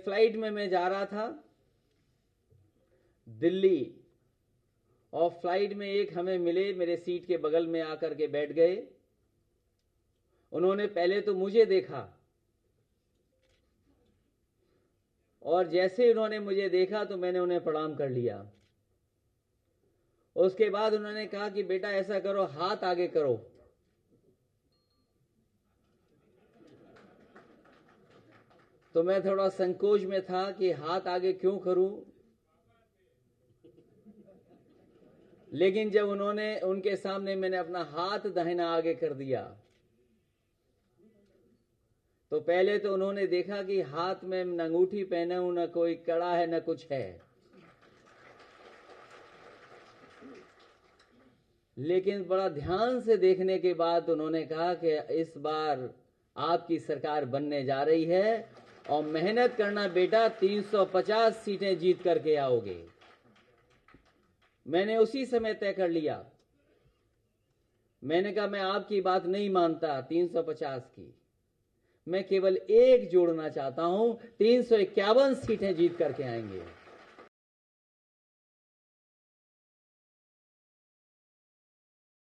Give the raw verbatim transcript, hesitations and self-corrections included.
Flight में मैं जा रहा था दिल्ली, और फ्लाइट में एक हमें मिले, मेरे सीट के बगल में आकर के बैठ गए। उन्होंने पहले तो मुझे देखा, और जैसे ही उन्होंने मुझे देखा तो मैंने उन्हें प्रणाम कर लिया। उसके बाद उन्होंने कहा कि बेटा ऐसा करो, हाथ आगे करो। तो मैं थोड़ा संकोच में था कि हाथ आगे क्यों करूं, लेकिन जब उन्होंने उनके सामने मैंने अपना हाथ दाहिना आगे कर दिया, तो पहले तो उन्होंने देखा कि हाथ में न अंगूठी पहने हूं, न कोई कड़ा है, न कुछ है। लेकिन बड़ा ध्यान से देखने के बाद उन्होंने कहा कि इस बार आपकी सरकार बनने जा रही है और मेहनत करना बेटा, तीन सौ पचास सीटें जीत करके आओगे। मैंने उसी समय तय कर लिया। मैंने कहा मैं आपकी बात नहीं मानता तीन सौ पचास की, मैं केवल एक जोड़ना चाहता हूं, तीन सौ इक्यावन सीटें जीत करके आएंगे।